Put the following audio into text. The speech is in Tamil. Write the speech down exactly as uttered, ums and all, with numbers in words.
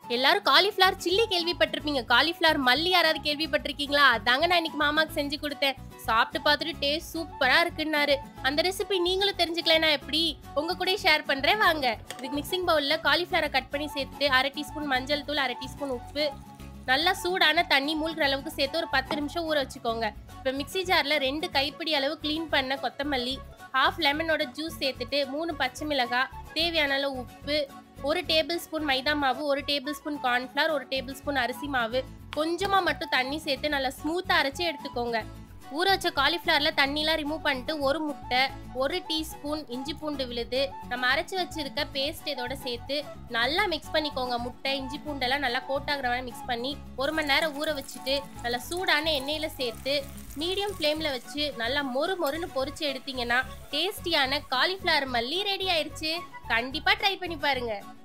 எல்லாரும் காலிஃப்ளவர் சில்லி கேள்விப்பட்டிருப்பீங்க. காலிஃப்ளவர் மல்லி யாராவது கேள்விப்பட்டிருக்கீங்களா? அதாங்க நான் இன்னைக்கு மாமாக்கு செஞ்சு குடுத்தேன். சாப்பிட்டு பார்த்துட்டு டேஸ்ட் சூப்பரா இருக்குன்னாரு. அந்த ரெசிபி நீங்களும் தெரிஞ்சுக்கலைன்னா எப்படி? உங்க கூடயே ஷேர் பண்றேன் வாங்க. இதுக்கு மிக்ஸிங் பவுல்ல காலிஃப்ளவரை கட் பண்ணி சேர்த்துட்டு அரை டீஸ்பூன் மஞ்சள் தூள், அரை டீஸ்பூன் உப்பு, நல்லா சூடான தண்ணி மூழ்கிற அளவுக்கு சேர்த்து ஒரு பத்து நிமிஷம் ஊற வச்சுக்கோங்க. இப்போ மிக்ஸி ஜார்ல ரெண்டு கைப்பிடி அளவு க்ளீன் பண்ண கொத்தமல்லி, ஹாஃப் லெமனோட ஜூஸ் சேர்த்துட்டு மூணு பச்சை மிளகாய், தேவையான அளவு உப்பு, ஒரு டேபிள் ஸ்பூன் மைதா மாவு, ஒரு டேபிள் ஸ்பூன் கார்ன்ஃப்ளவர், ஒரு டேபிள் ஸ்பூன் அரிசி மாவு, கொஞ்சமா மட்டும் தண்ணி சேர்த்து நல்லா ஸ்மூத்தா அரைச்சி எடுத்துக்கோங்க. ஊற வச்ச காலிஃப்ளவர்ல தண்ணிலாம் ரிமூவ் பண்ணிட்டு ஒரு முட்டை, ஒரு டீஸ்பூன் இஞ்சி பூண்டு விழுது, நம்ம அரைச்சி வச்சிருக்க பேஸ்ட் இதோட சேர்த்து நல்லா மிக்ஸ் பண்ணிக்கோங்க. முட்டை இஞ்சி பூண்டெல்லாம் நல்லா கோட் ஆகுற மாதிரி மிக்ஸ் பண்ணி ஒரு மணி நேரம் ஊற வச்சுட்டு நல்லா சூடான எண்ணெயில சேர்த்து மீடியம் ஃப்ளேம்ல வச்சு நல்லா மொறு மொறுன்னு பொரிச்சு எடுத்தீங்கன்னா டேஸ்டியான காலிஃப்ளவர் மல்லி ரெடி ஆயிடுச்சு. கண்டிப்பா ட்ரை பண்ணி பாருங்க.